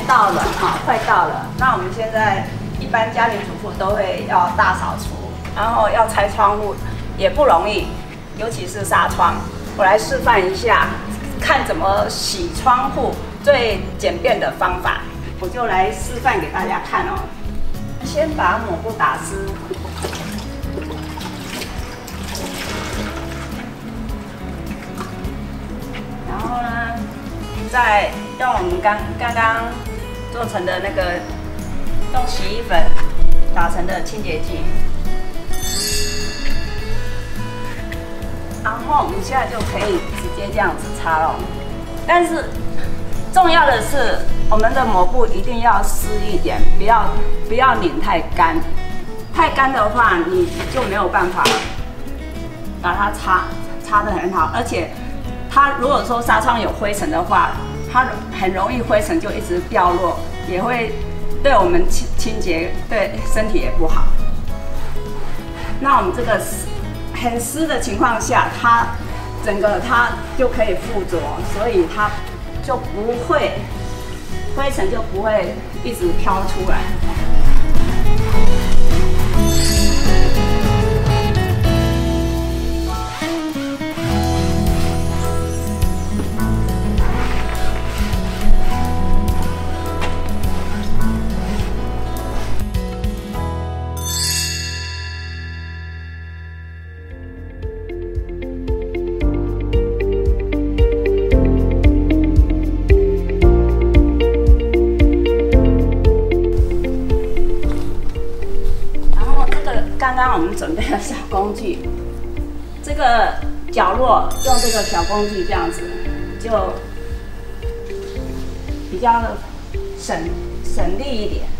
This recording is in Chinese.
到了哈，快到了。那我们现在一般家庭主妇都会要大扫除，然后要拆窗户也不容易，尤其是纱窗。我来示范一下，看怎么洗窗户最简便的方法，我就来示范给大家看哦。先把抹布打湿。 然后呢，再用我们刚刚做成的那个用洗衣粉打成的清洁剂，然后我们现在就可以直接这样子擦了。但是重要的是，我们的抹布一定要湿一点，不要拧太干。太干的话，你就没有办法把它擦得很好，而且。 它如果说纱窗有灰尘的话，它很容易灰尘就一直掉落，也会对我们清洁对身体也不好。那我们这个很湿的情况下，整个就可以附着，所以它就不会灰尘就不会一直飘出来。 刚刚我们准备了小工具，这个角落用这个小工具这样子，就比较省力一点。